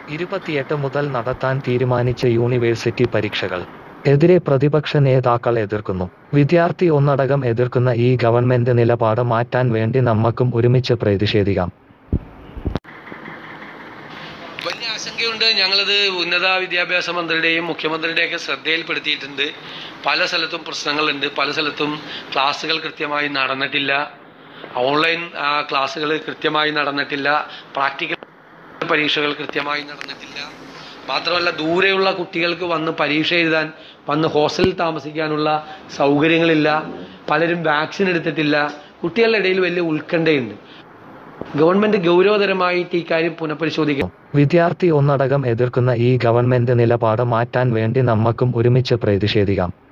28 മുതൽ നടത്താൻ തീരുമാനിച്ച യൂണിവേഴ്സിറ്റി പരീക്ഷകൾ എതിരെ പ്രതിപക്ഷ നേതാക്കൾ എതിർക്കുന്നു. വിദ്യാർത്ഥി ഒന്നടങ്കം എതിർക്കുന്ന ഈ ഗവൺമെന്റ് നിലപാട് മാറ്റാൻ വേണ്ടി നമ്മക്കും ഒരുമിച്ച് പ്രതിഷേധിക്കാം. വലിയ ആശങ്കയുണ്ട്. ഞങ്ങളത് ഉന്നത വിദ്യാഭ്യാസ മന്ത്രിയുടെയും മുഖ്യമന്ത്രിയുടെയൊക്കെ ശ്രദ്ധയിൽപ്പെടുത്തിയിട്ടുണ്ട്. പല സ്ഥലത്തും പ്രശ്നങ്ങളുണ്ട്. പല സ്ഥലത്തും ക്ലാസ്സുകൾ കൃത്യമായി നടന്നിട്ടില്ല. ഓൺലൈൻ ക്ലാസ്സുകൾ കൃത്യമായി നടന്നിട്ടില്ല. പ്രാക്ടിക്കൽ പരീക്ഷകൾ കൃത്യമായി നടന്നിട്ടില്ല. മാത്രമല്ല, ദൂരെയുള്ള കുട്ടികൾക്ക് വന്ന് പരീക്ഷ എഴുതാൻ, വന്ന് ഹോസ്റ്റലിൽ താമസിക്കാനുള്ള സൗകര്യങ്ങളില്ല. പലരും വാക്സിൻ എടുത്തിട്ടില്ല. കുട്ടികളുടെ ഇടയിൽ വലിയ ഉത്കണ്ഠയുണ്ട്. ഗവൺമെന്റ് ഗൗരവതരമായിട്ട് ഈ കാര്യം പുനഃപരിശോധിക്കും. വിദ്യാർത്ഥി ഒന്നടങ്കം എതിർക്കുന്ന ഈ ഗവൺമെന്റ് നിലപാട് മാറ്റാൻ വേണ്ടി നമ്മക്കും ഒരുമിച്ച് പ്രതിഷേധിക്കാം.